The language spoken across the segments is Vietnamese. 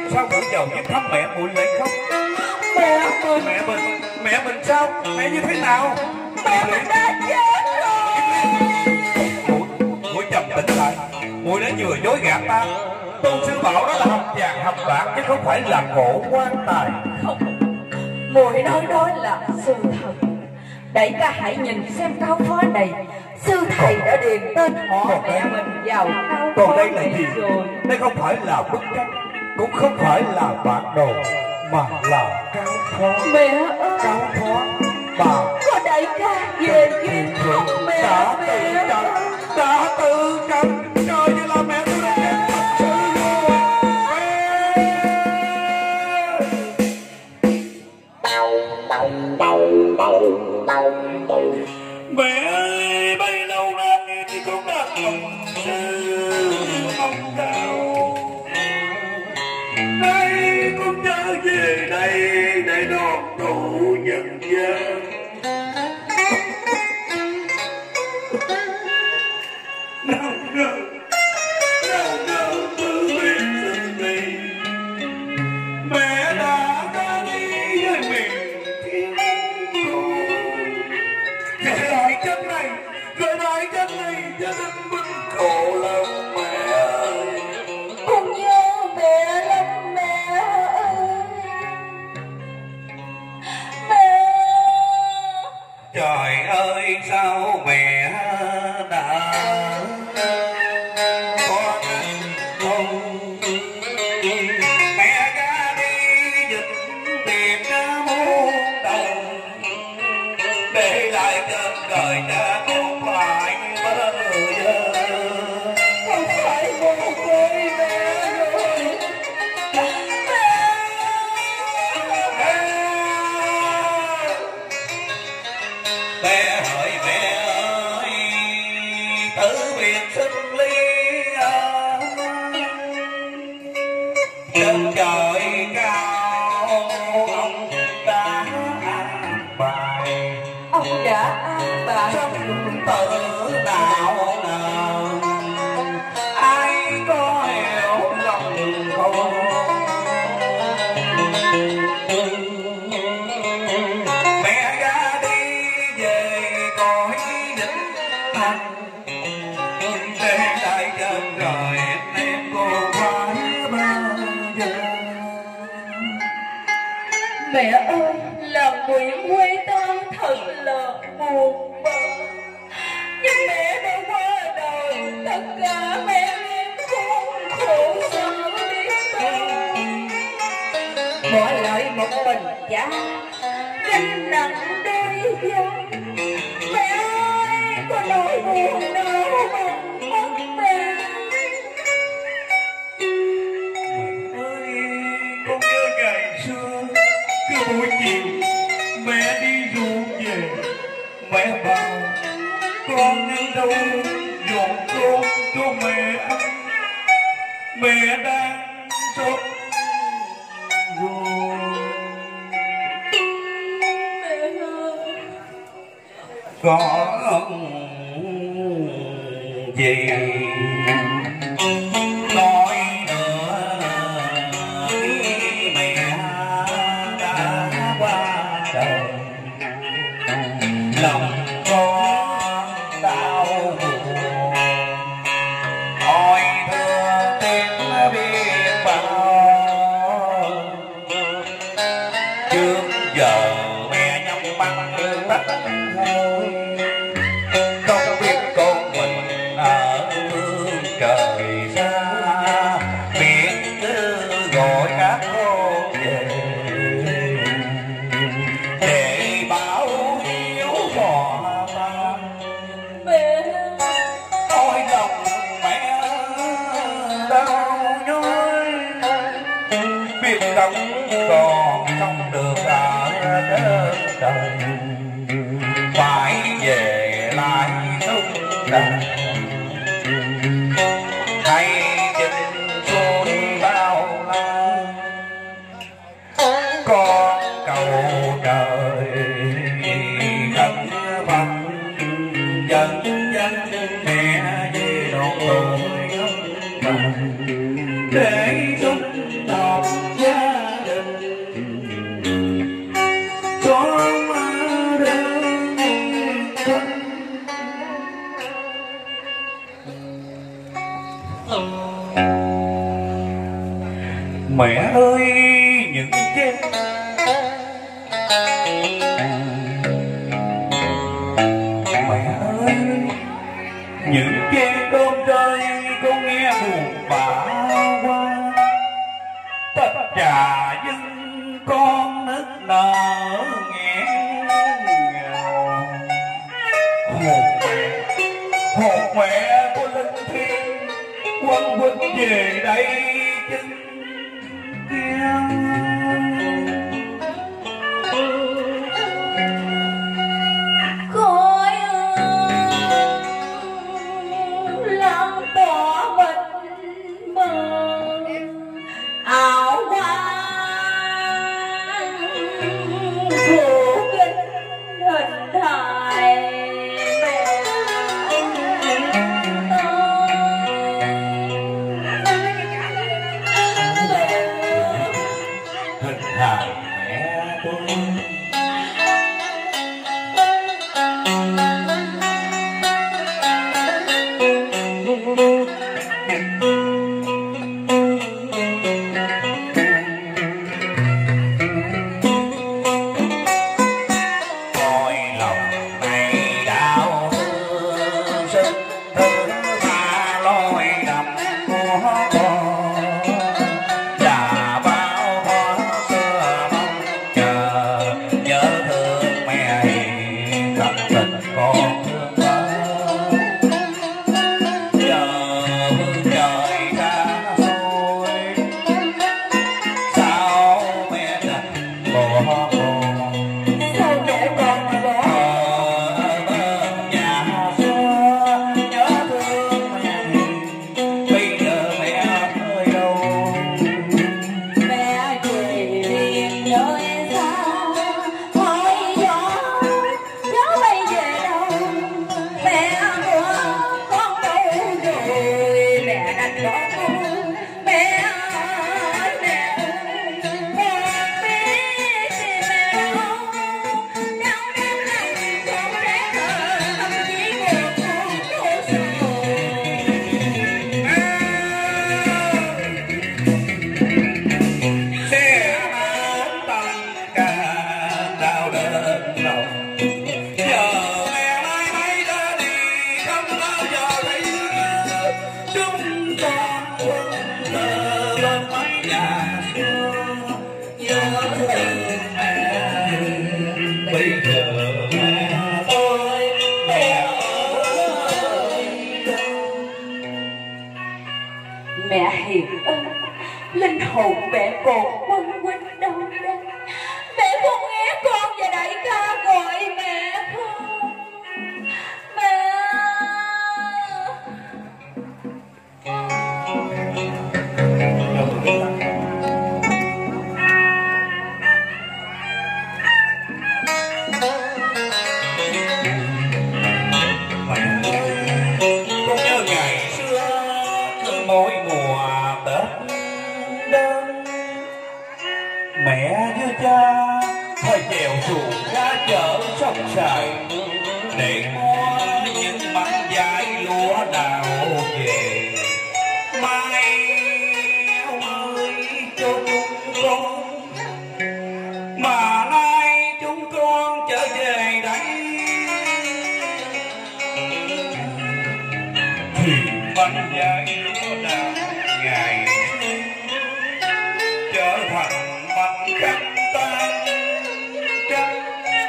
sao gửi vào viết thăm mẹ muội lại không? Mẹ mình sao? Mẹ như thế nào? Mẹ mình đã chết rồi. Muội trầm tĩnh lại. Muội đã vừa dối gạt ta. Tôn sư bảo đó là hồng vàng hồng bạc chứ không phải là cổ quan tài. Không, muội nói đó là sự thật. Đại ca hãy nhìn xem cáo phó này. Sư thầy đã điền tên họ mẹ mình vào cáo phó. Còn đây là gì? Rồi. Đây không phải là bức tranh, cũng không phải là bản đồ, mà là cáo phó. Mẹ ơi, Cáo phó bà có đại ca về duyên không mẹ? đã tự trần. Trời, như là mẹ tôi đã chết thật sự rồi. Mẹ ơi, bấy lâu nay thì con đã lòng sư mong cao. Nay con trở về đây để đón tụ nhân gian. Nào ngờ tự biết sự tình. Mẹ đã ra đi với miền thiên cổ. Kể lại cách này cho nên mình khổ lòng mẹ ơi. Con nhớ mẹ lắm mẹ ơi. Mẹ. Trời ơi sao mẹ đã có không? Mẹ ra đi dịch tiền muôn đồng, để lại trên đời cha con phải bơ vơ. Không phải mồ côi mẹ rồi. Mẹ hỡi mẹ ơi, tử biệt sinh ly. Trên trời cao ông đã an bài. Ông đã an bài. Sống tự đạo nào ai có hiểu lòng không? Mẹ ra đi về cõi vĩnh hằng, để lại trên trời em cô phải bao giờ. Mẹ ơi, là nguyện quê ta thật là buồn bã. Nhưng mẹ đã qua đời, tất cả mẹ em khốn khổ sở biết bao. Bỏ lại một mình cha, gánh nặng đôi vai. Mẹ ơi, có nỗi buồn nào bằng mất mẹ. Ơi, con nhớ ngày xưa cứ buổi chiều mẹ đi ruộng về, mẹ bảo con đi đâu dọn cơm cho mẹ ăn. Mẹ đang sống rồi. Mẹ ơi, Có gì nói nữa khi mẹ đã qua đời, lòng con đau buồn. Ôi thương tim biết bao, trước giờ mẹ nhắm mắt tắt thôi, không biết con mình ở phương trời xa, biết cứ gọi các con về để báo hiếu hòa ta. mẹ. Ôi lòng mẹ đau nhói, biết đóng còn không được ở trên đời, phải về lại sống đời. Hay chinh xuân bao la, con cầu trời khấn Phật dẫn dắt mẹ về độ tuổi gấp, để chúng đồng Mẹ ơi những chén mẹ ơi những chén cơm rơi con nghe buồn bã qua tất trà dân con nức nở nghẹn ngào hồn mẹ của linh thiêng quăng quýt về đây chân khói lan tỏa mịt mờ ảo quang phủ kín hình hài mẹ hình hài mẹ tôi. Mẹ hiền ơi, linh hồn mẹ còn quanh quanh đâu đây? Mẹ không nghe con và đại ca gọi mẹ không? Mẹ con nhớ ngày xưa mỗi mùa Tết đến mẹ với cha phải chèo xuồng ra chợ sông sài để mua những mảnh vải lúa đào về mai ơi cho chúng con mà nay chúng con trở về đây thì bánh vải lúa đào ngày trở thành mảnh khắc tan trắng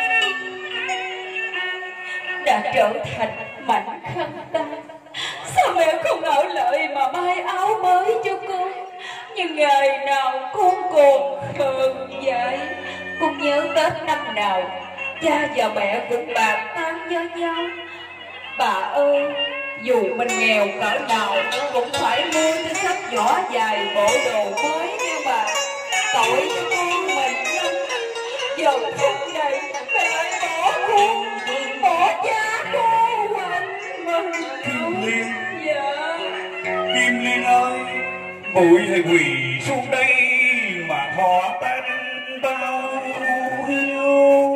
đã trở thành mảnh khăn tan. Sao mẹ không ở lại mà may áo mới cho con? Nhưng ngày nào con còn khờ dại. Con nhớ Tết năm nào cha và mẹ cũng bàn tán với nhau. Bà ơi, dù mình nghèo cỡ nào cũng phải mua cho sách vỏ dài bộ đồ mới nha bà. Tội cho con mình lắm. Giờ phút này mẹ lại bỏ con, bỏ cha con mình. Kim Liên, Dạ. Kim Liên ơi, muội hãy quỳ xuống đây mà thọ tan bao hiu.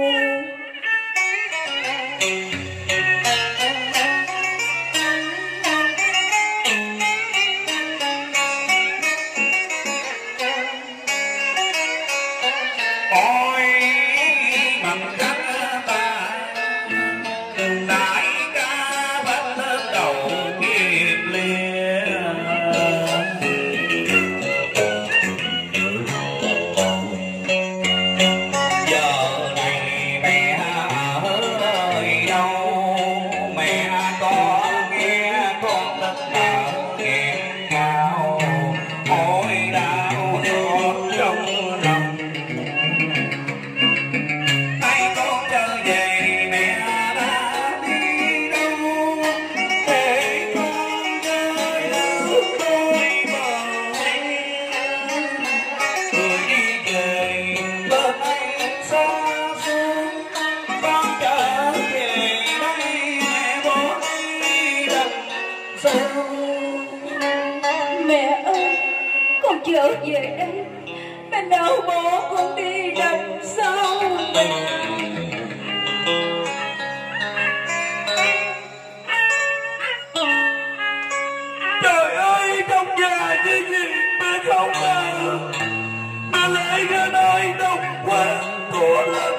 trở về đây, mẹ nào bỏ con đi làm sao mẹ? Trời ơi, trong nhà như gì mẹ không à? Mẹ lại ra nơi đông quá của lần.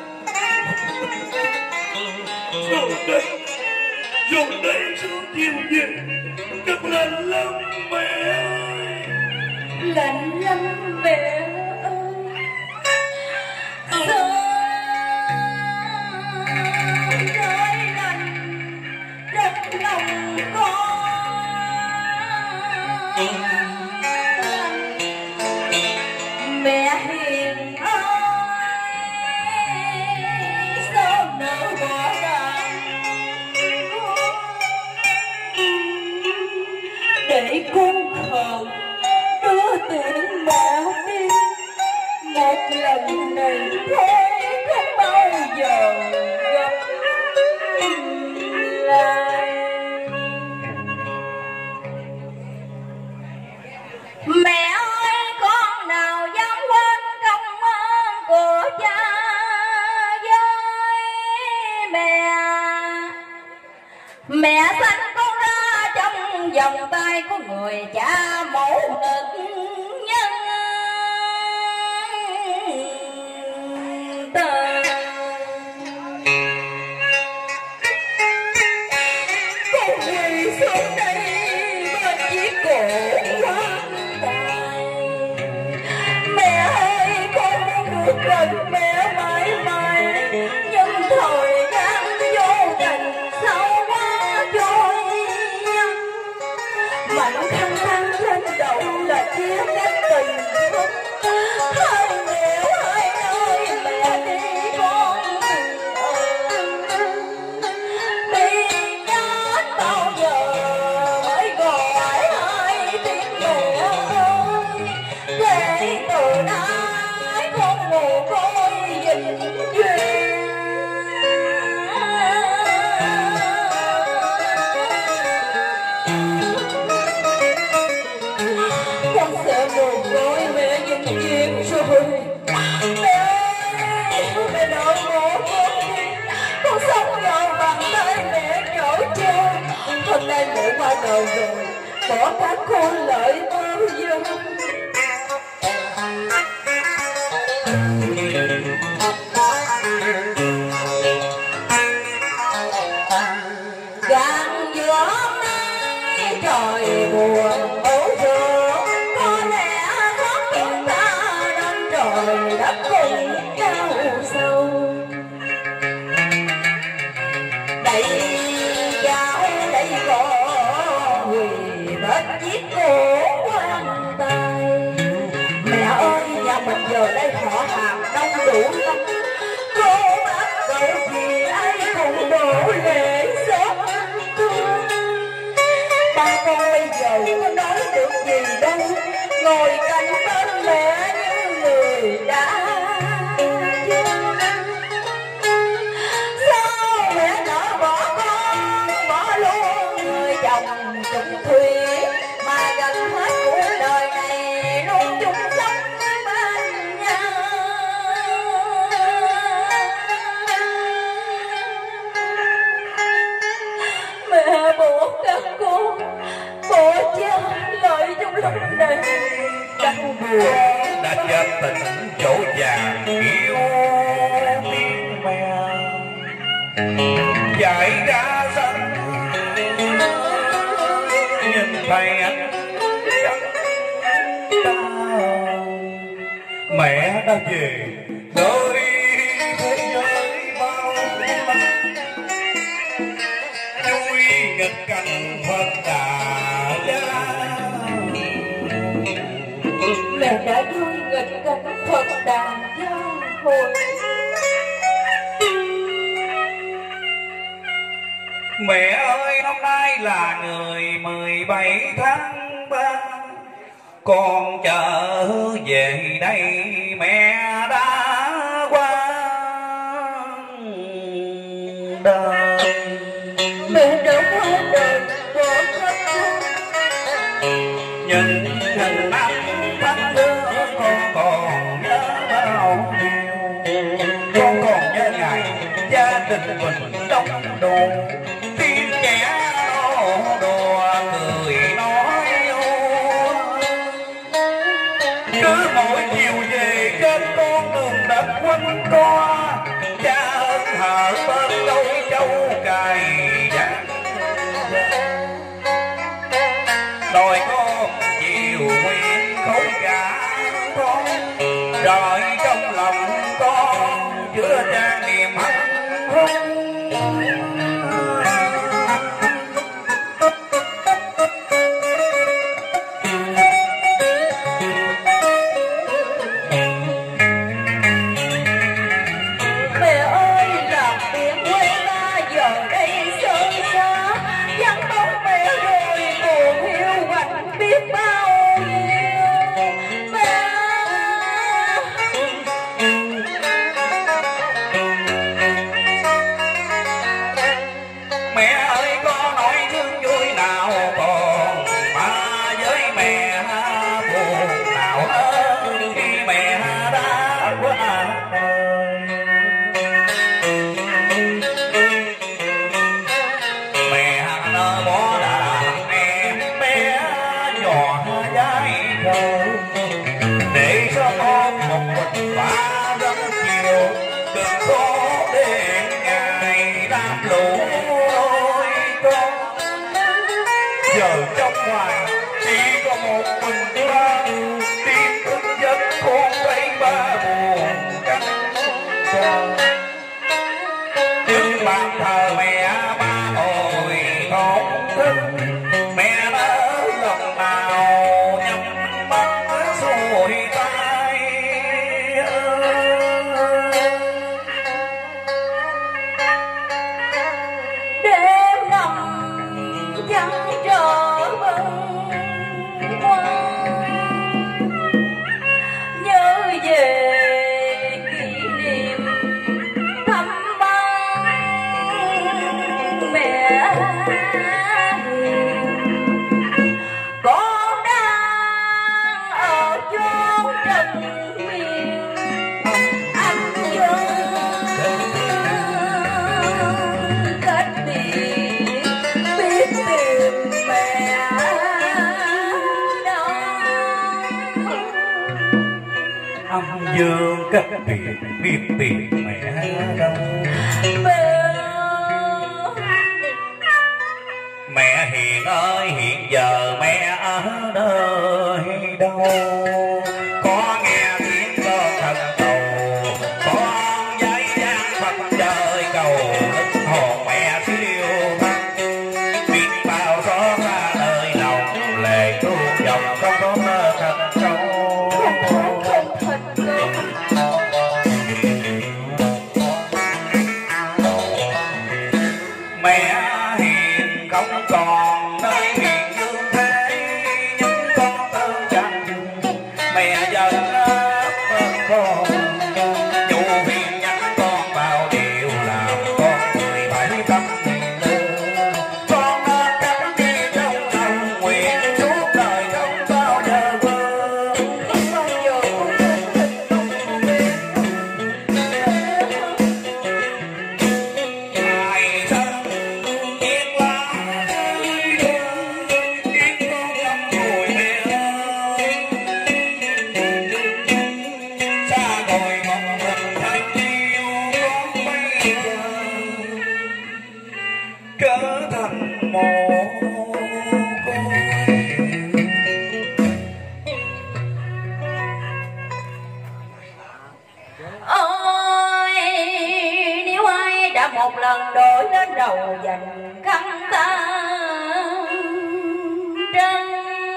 Rồi đây xuống chiều về, rất lạnh lắm mẹ ơi. Lạnh lắm mẹ ơi. Sớm nói lạnh rất lòng con. Mẹ hiền ơi, sao nỡ bỏ đàn để con khờ đưa tiễn mẹ đi một lần này thôi, không bao giờ gặp lại. Mẹ ơi, con nào dám quên công ơn của cha với mẹ. Mẹ sanh con ra trong vòng tay của người cha mẫu mực nhân từ. Con quỳ xuống đây bên chiếc cổ quan tài. Mẹ ơi, con muốn được gần mẹ mãi mãi, nhưng thời gian vô tình sao quá trôi. Mạnh khăn khăn trên đầu là chia cắt tình thương. Hai nghèo hai nơi mẹ đi con đi nhớ bao giờ mới gọi hai tiếng mẹ ơi. Để từ nay con mồ côi vĩnh viễn. Con sẽ mồ côi mẹ vĩnh viễn rồi. Mẹ ơi, mẹ đợi bỏ con đi. Con sống vào bàn tay mẹ nhỏ trơn. Hôm nay mẹ qua đời rồi, bỏ các con lại bao giờ. Gạn giữa hôm nay trời buồn ố sương, có lẽ khóc chúng ta đến trời đất cùng cao sâu. Đây cháu đây có người bất chiếc cổ quan tài. Mẹ ơi, nhà mình giờ đây họ hàng đông đủ lắm. Cô bác cậu gì ai cũng đổ lệ xót thương. Ba con bây giờ có nói được gì đâu, ngồi cạnh bên mẹ như người đã chết. Sao mẹ nỡ bỏ con, bỏ luôn người chồng chung thủy, mà gần hết cuộc đời này luôn chung sống bên nhau. Mẹ bỏ các con, bỏ cha lại trong lúc này đau buồn. Đã chết tình chỗ già yêu tiếng mẹ chạy ra sân, nhìn thấy anh mẹ đã về nơi thế giới bao la. Chui nghịch cảnh Phật Đà gia, Mẹ đã vui nghịch cảnh Phật Đà gia hồi. mẹ ơi, hôm nay là ngày 17 tháng 3, con trở về đây mẹ đã qua đời. Mẹ đã qua đời bỏ các con. Nhìn năm cứ mỗi chiều về trên con đường đất quanh co, cha ơn thờ bên đôi trâu cày vàng. Đòi con chiều nguyện khối cả con, rồi trong lòng con chứa chan niềm hạnh phúc. Giờ trong ngoài chỉ có một mình ba, tim thức giấc con thấy ba buồn căng con. Nhưng bàn thờ mẹ ba hồi không thức, mẹ đã lần nào nhắm mắt xuôi tay. Đêm nằm trăng trở bâng khuâng, nhớ về kỷ niệm thăm băng mẹ hiền. Con đang ở chốn trần miền, anh dân cách biệt biết tìm mẹ đâu. Âm dương cách biệt biết tìm mẹ đâu. Mẹ Hiền ơi, hiện giờ mẹ ở nơi đâu? Có nghe tiếng con thần cầu, con giấy gian Phật trời cầu linh hồn mẹ siêu thân. Biết bao gió ra đời lòng lệ thương dòng không có mơ thật sâu. Mẹ Hiền không còn nơi miền dương thế, nhưng con thương chẳng mẹ dần ấp con. Dù phiền nhắn con bao điều làm con người phải tâm lương. Con nên cánh đi trong lòng nguyện suốt đời không bao giờ quên. Ngày thân biết lá rơi rơi, biết con lắm rồi mẹ ơi. Xa rồi một mình thân yêu con bây giờ trở thành mồ côi. Ôi nếu ai đã một lần đổi lên đầu dành khăn tan trăng,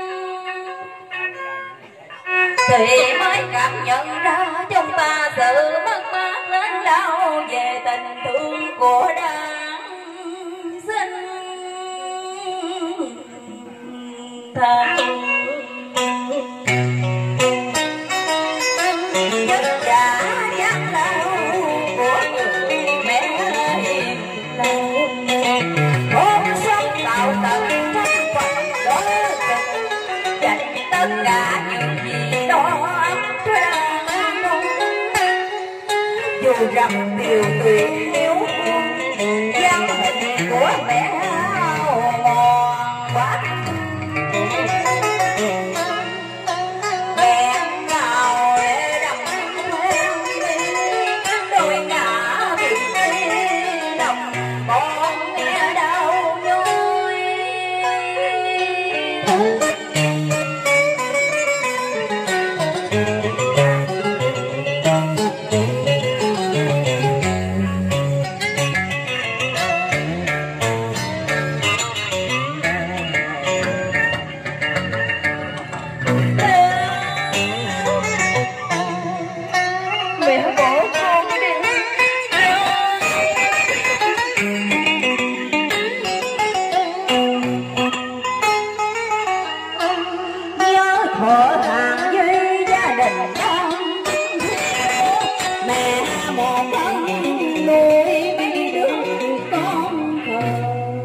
thì mới cảm nhận ra trong ta sự mất mát lớn lao về tình thương của đáng sinh thần. Nhất đã dáng lao của người mẹ hiền lành, con sống tạo tận thân phận đó dành tất cả những gì đó cho con. Dù rằng điều tuyệt yêu dáng hình của mẹ mòn quá, mẹ đoàn với gia đình con, mẹ một thân nuôi mấy đứa con thơ.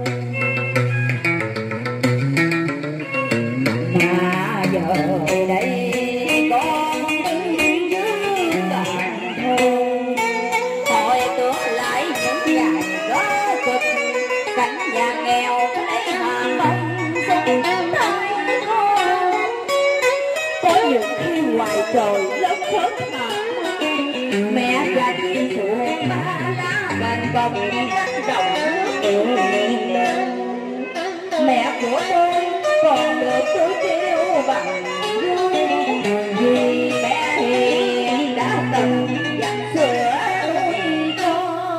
Mà giờ đây con đứng dưới bàn thờ, hồi tưởng lại những ngày đó cực, cảnh nhà nghèo lấy hà bông xuân thấy thôi. Có những khi ngoài trời lớp phớt mà mẹ và chim chuột ba lá bàn còng cánh đồng nước lên. Mẹ của tôi còn được tôi treo bằng vì mẹ hiền đã từng dặn sữa nuôi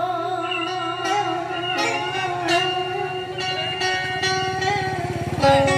con.